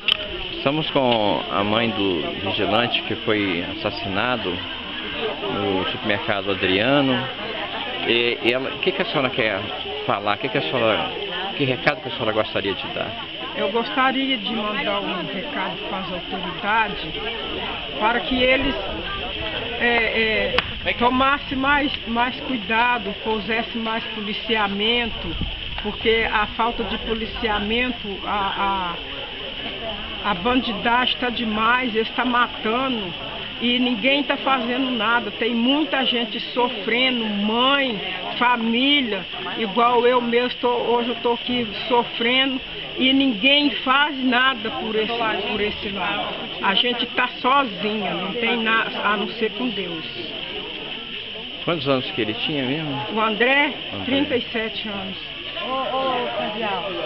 Estamos com a mãe do vigilante que foi assassinado no supermercado Adriano. E ela, o que a senhora quer falar? Que recado que a senhora gostaria de dar? Eu gostaria de mandar um recado para as autoridades para que eles tomassem mais cuidado, pusessem mais policiamento, porque a falta de policiamento, a bandidagem está demais, eles estão matando e ninguém está fazendo nada. Tem muita gente sofrendo, mãe, família, igual eu mesmo, hoje eu estou aqui sofrendo e ninguém faz nada por esse lado. A gente está sozinha, não tem nada a não ser com Deus. Quantos anos que ele tinha mesmo? O André, 37 anos. Ô, Cadial,